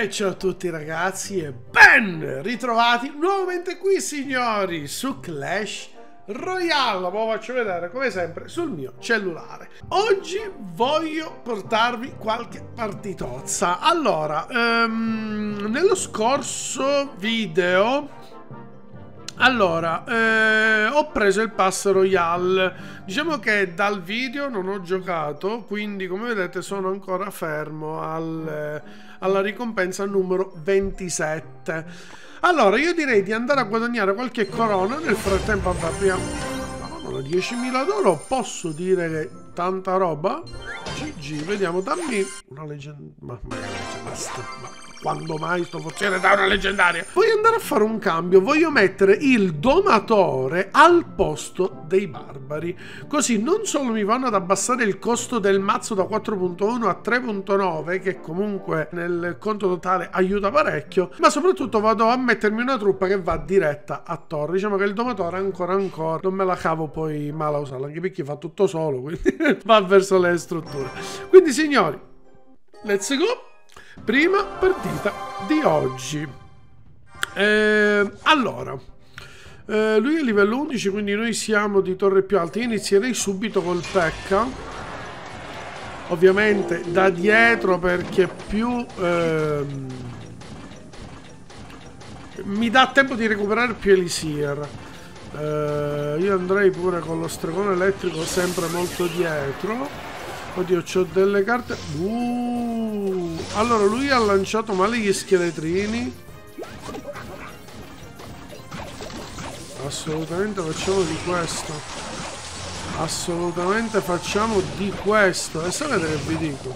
E ciao a tutti ragazzi e ben ritrovati nuovamente qui signori su Clash Royale. Ve lo faccio vedere come sempre sul mio cellulare. Oggi voglio portarvi qualche partitozza. Allora, nello scorso video ho preso il pass Royale. Diciamo che dal video non ho giocato, quindi come vedete sono ancora fermo alla ricompensa numero 27. Allora io direi di andare a guadagnare qualche corona. Nel frattempo abbiamo 10.000 d'oro. Posso dire che tanta roba. GG, vediamo, dammi una leggendaria. Ma basta. Quando mai sto forziere da una leggendaria? Voglio andare a fare un cambio. Voglio mettere il domatore al posto dei barbari. Così non solo mi vanno ad abbassare il costo del mazzo da 4.1 a 3.9, che comunque nel conto totale aiuta parecchio, ma soprattutto vado a mettermi una truppa che va diretta a torre. Diciamo che il domatore ancora non me la cavo poi male a usarlo, anche perché fa tutto solo, quindi va verso le strutture. Quindi signori, let's go. Prima partita di oggi. Allora, lui è livello 11, quindi noi siamo di torre più alte. Io inizierei subito col Pekka, ovviamente da dietro, perché più mi dà tempo di recuperare più Elisir. Io andrei pure con lo stregone elettrico sempre molto dietro. Oddio, c'ho delle carte. Allora, lui ha lanciato male gli scheletrini. Assolutamente facciamo di questo. Assolutamente facciamo di questo. E sapete che vi dico?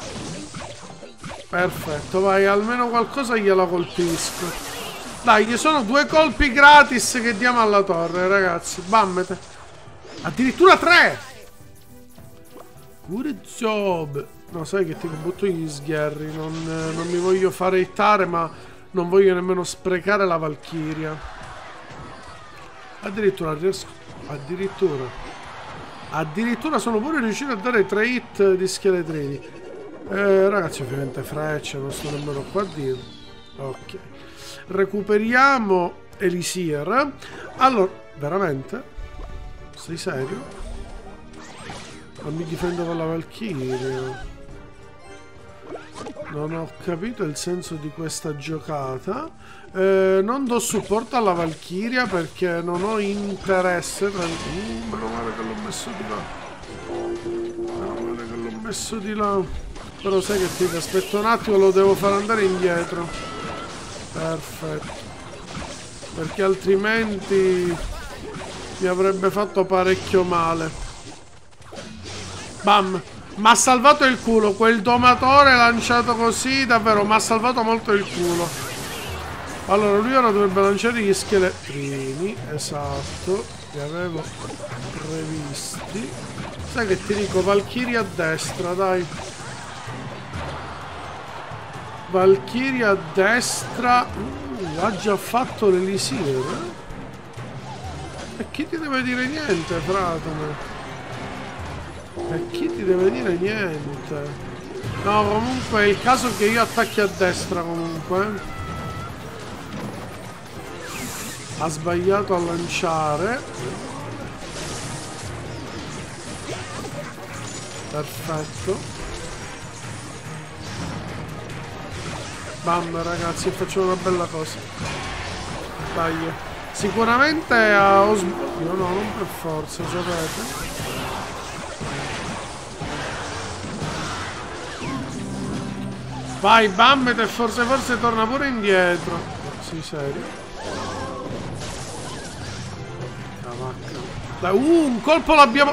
Perfetto, vai, almeno qualcosa gliela colpisco. Dai, che sono 2 colpi gratis che diamo alla torre, ragazzi. Bammete. Addirittura 3! Good job. No, sai che ti butto gli sgherri. Non mi voglio fare hittare, ma non voglio nemmeno sprecare la Valchiria. Addirittura sono pure riuscito a dare 3 hit di scheletrini. Ragazzi, ovviamente freccia, non sto nemmeno qua a dirlo. Ok, recuperiamo Elisir. Allora, veramente? Sei serio? Non mi difendo con la Valchiria. Non ho capito il senso di questa giocata. Non do supporto alla Valchiria perché non ho interesse. Meno male che l'ho messo di là. Meno male che l'ho messo di là. Però sai che ti aspetto un attimo, lo devo far andare indietro. Perfetto. Perché altrimenti mi avrebbe fatto parecchio male. Bam! Mi ha salvato il culo. Quel domatore lanciato così, davvero, mi ha salvato molto il culo. Allora, lui ora dovrebbe lanciare gli scheletrini. Esatto, li avevo previsti. Sai che ti dico? Valchiria a destra, dai. Valchiria a destra. Ha già fatto l'Elisir. E chi ti deve dire niente, frate? E chi ti deve dire niente? No, comunque è il caso che io attacchi a destra comunque. Ha sbagliato a lanciare. Perfetto. Bam, ragazzi, facciamo una bella cosa. Dai. Sicuramente a Osborne. No, non per forza, sapete. Vai, Bammet, e forse torna pure indietro. Sei serio? Dai, un colpo l'abbiamo.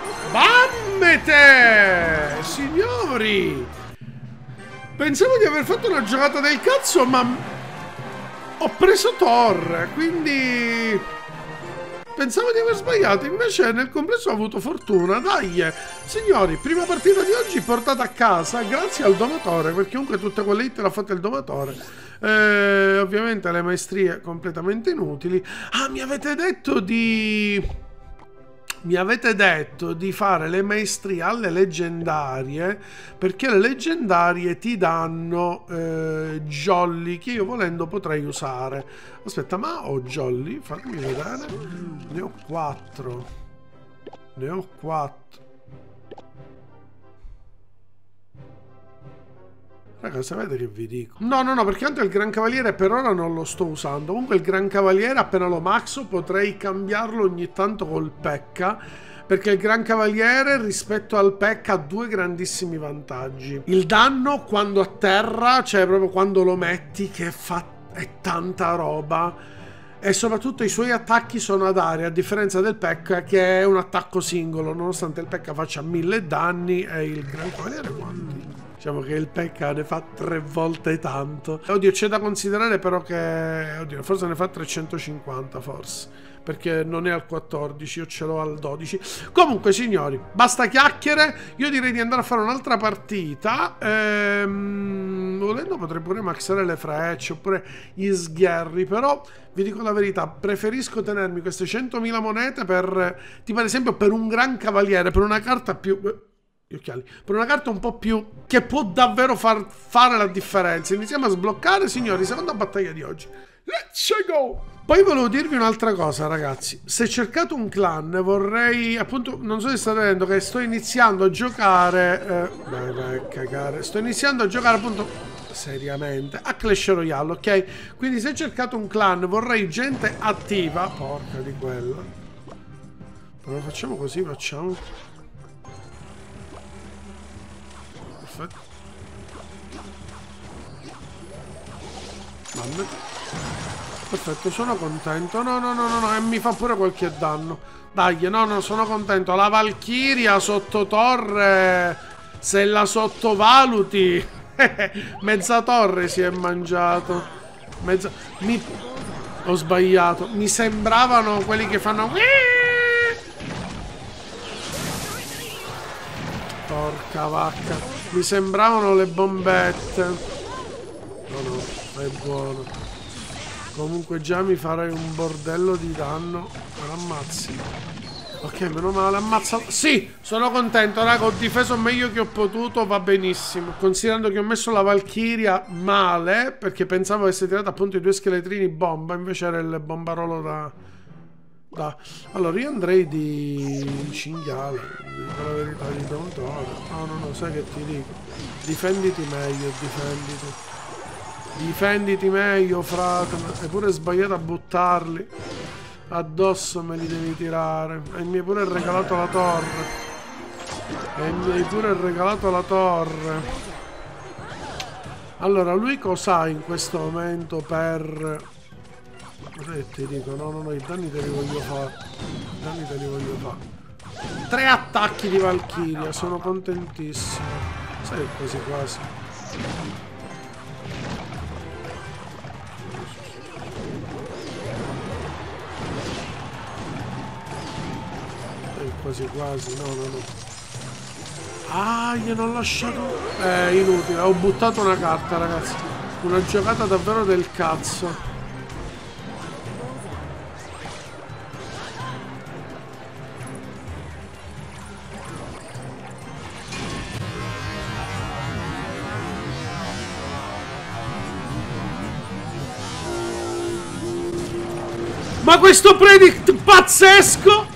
Bammete! Signori! Pensavo di aver fatto una giocata del cazzo, ma ho preso torre, quindi pensavo di aver sbagliato, invece nel complesso ho avuto fortuna. Dai, signori, prima partita di oggi portata a casa grazie al domatore, perché comunque tutte quelle hit l'ha fatta il domatore. Ovviamente le maestrie completamente inutili. Ah, mi avete detto di Mi avete detto di fare le maestrie alle leggendarie, perché le leggendarie ti danno jolly che io volendo potrei usare. Aspetta, ma ho jolly? Fammi vedere. Ne ho 4. Ne ho 4. Raga, sapete che vi dico? No, perché tanto il Gran Cavaliere per ora non lo sto usando. Comunque il Gran Cavaliere appena lo maxo potrei cambiarlo ogni tanto col P.E.K.K.A. Perché il Gran Cavaliere rispetto al P.E.K.K.A. ha due grandissimi vantaggi. Il danno quando atterra, cioè proprio quando lo metti, che è tanta roba. E soprattutto i suoi attacchi sono ad area, a differenza del P.E.K.K.A. che è un attacco singolo, nonostante il P.E.K.K.A. faccia 1000 danni e il Gran Cavaliere quanti? Diciamo che il P.E.K.K.A. ne fa 3 volte tanto. Oddio, c'è da considerare però che... Oddio, forse ne fa 350 forse. Perché non è al 14, io ce l'ho al 12. Comunque, signori, basta chiacchiere. Io direi di andare a fare un'altra partita. Volendo potrei pure maxare le frecce oppure gli sgherri. Però, vi dico la verità, preferisco tenermi queste 100.000 monete per... tipo ad esempio per un Gran Cavaliere, per una carta più... gli occhiali, per una carta un po' più che può davvero fare la differenza. Iniziamo a sbloccare, signori, seconda battaglia di oggi. Let's go! Poi volevo dirvi un'altra cosa, ragazzi. Se cercate un clan, vorrei, appunto, non so se state vedendo che sto iniziando a giocare vai a cagare. Sto iniziando a giocare appunto seriamente a Clash Royale, ok? Quindi se cercate un clan, vorrei gente attiva. Porca di quella. Però facciamo così, facciamo. Perfetto. Mamma. Perfetto, sono contento. No, e mi fa pure qualche danno. Dai, no, sono contento. La Valchiria sotto torre, se la sottovaluti, mezza torre si è mangiato. Ho sbagliato. Mi sembravano quelli che fanno... Porca vacca. Mi sembravano le bombette. No, è buono. Comunque già mi farei un bordello di danno. Me l'ammazzi. Ok, meno male, ammazzato. Sì, sono contento, raga. Ho difeso meglio che ho potuto, va benissimo. Considerando che ho messo la Valchiria male, perché pensavo avesse tirato appunto i 2 scheletrini bomba, invece era il bombarolo da... Allora, io andrei di cinghiale, dico la verità, di dottore. No, sai che ti dico? Difenditi meglio, difenditi. Difenditi meglio, frate. Hai pure sbagliato a buttarli. Addosso me li devi tirare. E mi hai pure regalato la torre. Allora, lui cos'ha in questo momento per... Cos'è che ti dico? No, i danni te li voglio fare. 3 attacchi di Valchiria, sono contentissimo. Sai, quasi quasi. Quasi, no. Ah, gli ho lasciato... inutile, ho buttato una carta, ragazzi. Una giocata davvero del cazzo. Ma questo predict pazzesco!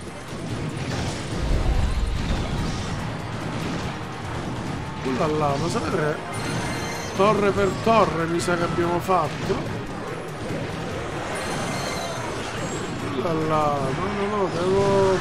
Là, ma sapete, torre per torre mi sa che abbiamo fatto. Là, no, devo...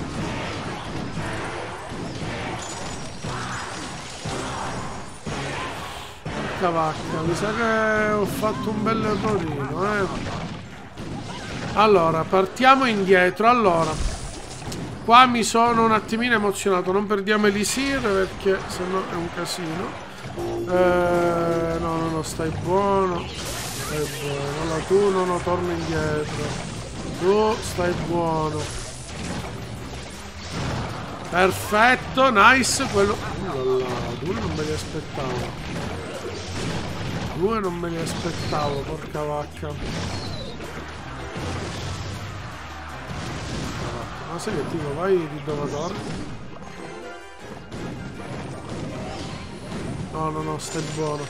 Porca vacca, mi sa che ho fatto un bel errorino, Allora, partiamo indietro. Allora, qua mi sono un attimino emozionato. Non perdiamo Elisir perché sennò è un casino. No, stai buono. Allora, tu non torna indietro. Tu stai buono. Perfetto, nice. Quello... due non me li aspettavo. Porca vacca. Ma sai che tipo vai di donatore? No, no, no, stai buono.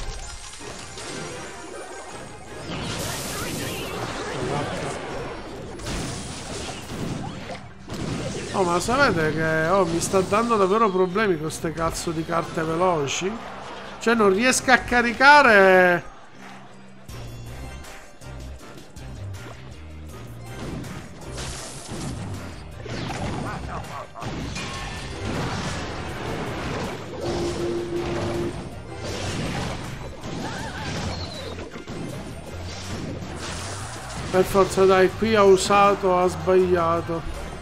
Oh, ma sapete che mi sta dando davvero problemi con queste cazzo di carte veloci? Cioè non riesco a caricare. Per forza dai, qui ha usato, ha sbagliato.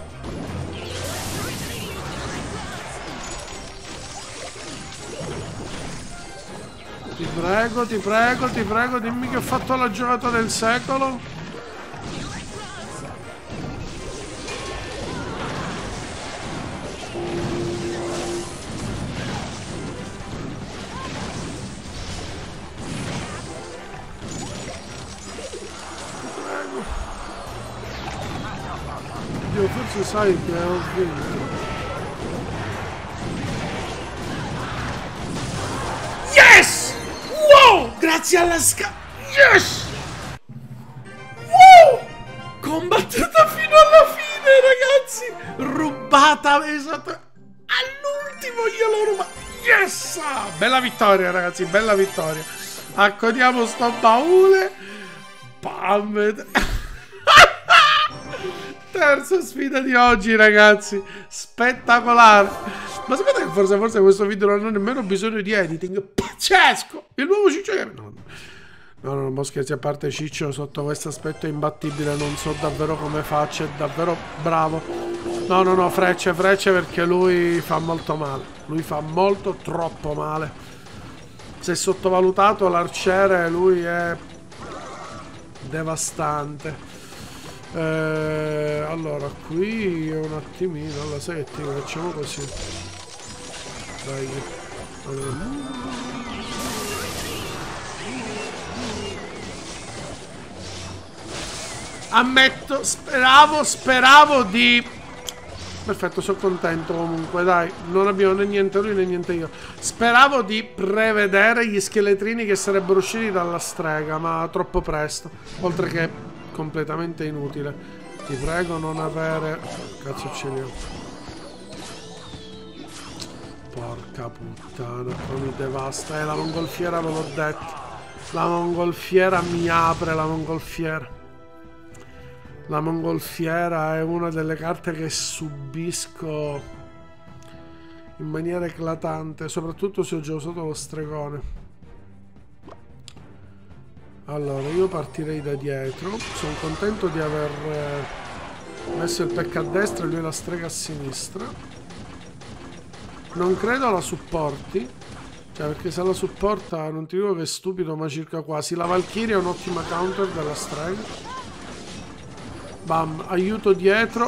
Ti prego, ti prego, ti prego, dimmi che ho fatto la giocata del secolo. Dio, forse sai che ho vinto. Yes! Wow! Grazie alla Yes! Wow! Combattuta fino alla fine, ragazzi! Rubata, esatto. All'ultimo glielo ruba. Yes! Bella vittoria, ragazzi, bella vittoria. Accodiamo sto baule. Bam! Terza sfida di oggi, ragazzi. Spettacolare. Ma sapete che forse questo video non ha nemmeno bisogno di editing? Pazzesco! Il nuovo Ciccio che... No, ma scherzi a parte, Ciccio sotto questo aspetto è imbattibile. Non so davvero come faccia. È davvero bravo. No, frecce perché lui fa molto male. Lui fa molto, troppo male. Se è sottovalutato l'arciere, lui è devastante. Allora qui un attimino, allora sai che ti facciamo così, dai, allora. Ammetto, speravo di... Perfetto, sono contento comunque, dai, non abbiamo né niente lui né niente io. Speravo di prevedere gli scheletrini che sarebbero usciti dalla strega, ma troppo presto, oltre che completamente inutile. Ti prego non avere... Cazzo ce li ho. Porca puttana, qua mi devasta. La mongolfiera ve l'ho detto. La mongolfiera mi apre, la mongolfiera. La mongolfiera è una delle carte che subisco in maniera eclatante, soprattutto se ho già usato lo stregone. Allora, io partirei da dietro. Sono contento di aver messo il pecca a destra e lui la strega a sinistra. Non credo la supporti. Cioè, perché se la supporta, non ti dico che è stupido, ma circa quasi. La Valkyria è un'ottima counter della strega. Bam, aiuto dietro.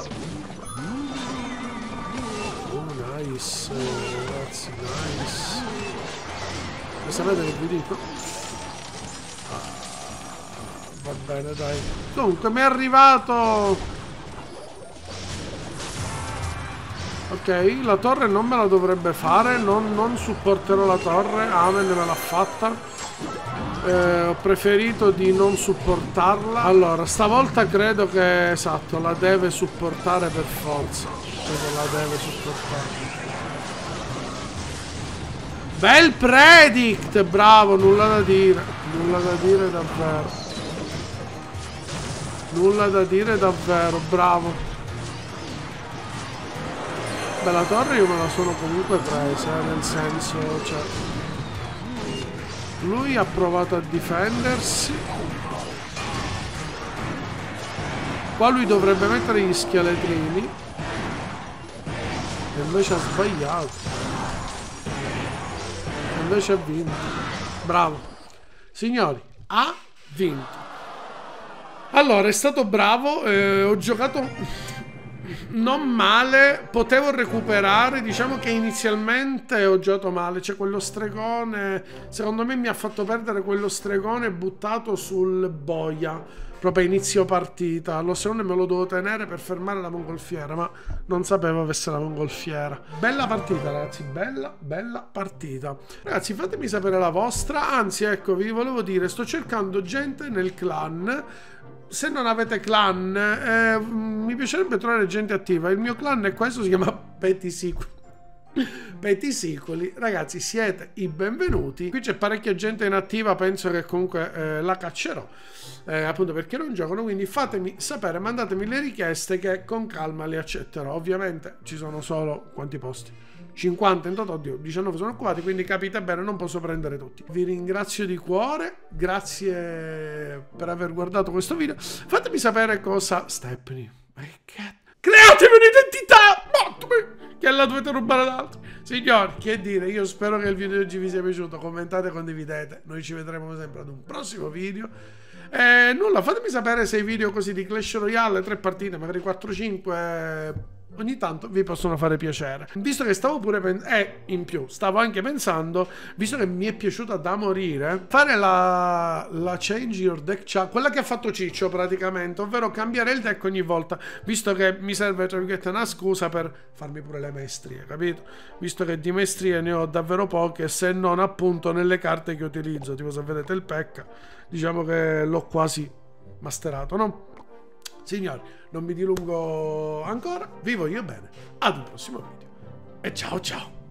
Oh, nice. Ragazzi, nice. E sapete che vi dico? Va bene, dai. Dunque, mi è arrivato... Ok, la torre non me la dovrebbe fare. Non supporterò la torre. Amen me l'ha fatta. Ho preferito di non supportarla. Allora, stavolta credo che... Esatto, la deve supportare per forza. Credo la deve supportare. Bel predict! Bravo, nulla da dire. Nulla da dire davvero. Nulla da dire davvero, bravo. Beh, la torre io me la sono comunque presa, nel senso, cioè... Lui ha provato a difendersi. Qua lui dovrebbe mettere gli scheletrini. E invece ha sbagliato. E invece ha vinto. Bravo. Signori, ha vinto. Allora, è stato bravo, ho giocato non male, potevo recuperare, diciamo che inizialmente ho giocato male, c'è quello stregone, secondo me mi ha fatto perdere quello stregone buttato sul boia, proprio a inizio partita, lo secondo me lo dovevo tenere per fermare la mongolfiera, ma non sapevo avesse la mongolfiera. Bella partita ragazzi, bella partita. Ragazzi fatemi sapere la vostra, anzi ecco vi volevo dire, sto cercando gente nel clan. Se non avete clan, mi piacerebbe trovare gente attiva. Il mio clan è questo, si chiama Petisicoli. Petisicoli, ragazzi, siete i benvenuti. Qui c'è parecchia gente inattiva, penso che comunque la caccerò. Appunto perché non giocano, quindi fatemi sapere, mandatemi le richieste che con calma le accetterò. Ovviamente ci sono solo quanti posti? 50 in totale, oddio, 19 sono occupati, quindi capite bene, non posso prendere tutti. Vi ringrazio di cuore, grazie per aver guardato questo video. Fatemi sapere cosa... Stepney, createvi un'identità! Che la dovete rubare ad altri. Signori, che dire, io spero che il video di oggi vi sia piaciuto, commentate, condividete, noi ci vedremo come sempre ad un prossimo video. Nulla, fatemi sapere se i video così di Clash Royale, 3 partite, magari 4-5... ogni tanto vi possono fare piacere. Visto che stavo pure in più, stavo anche pensando, visto che mi è piaciuta da morire, fare la change your deck chart, quella che ha fatto Ciccio praticamente, ovvero cambiare il deck ogni volta, visto che mi serve tra virgolette una scusa per farmi pure le maestrie, capito? Visto che di maestrie ne ho davvero poche, se non appunto nelle carte che utilizzo, tipo se vedete il Pekka, diciamo che l'ho quasi masterato, no? Signori, non mi dilungo ancora, vi voglio bene, ad un prossimo video e ciao ciao!